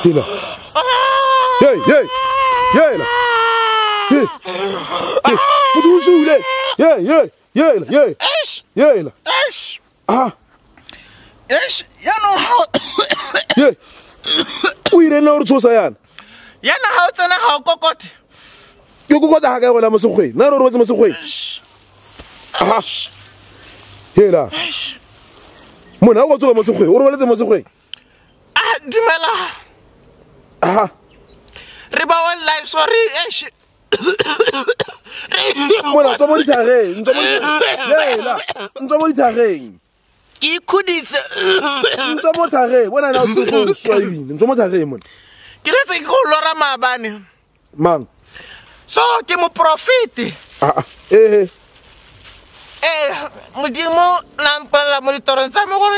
Hela. Hey, hey. Hela. Hey. Mudusule. Hey, hey. Hela, hey. Hela. Ah. Ya no how. Hey. We don't know what yana. Yana how tsena how kokoti. Ke go kota ga bona mosogwe. Na re robetse mosogwe. Aha. Hela. Mona o go tsoga mosogwe. O robetse mosogwe. Ah, dumela. Aha. Re ba on live sorry. Mona tso mo ditageng. Hela. Ntso mo ditageng. Ke khuditse. Ntso mo thage. Bona na se go swabile. Ntso mo thage mona. Ke letse go lora mabane. Mang. So ke mo profit. Ah. Modimo na mpala mo ditorong tsa me gore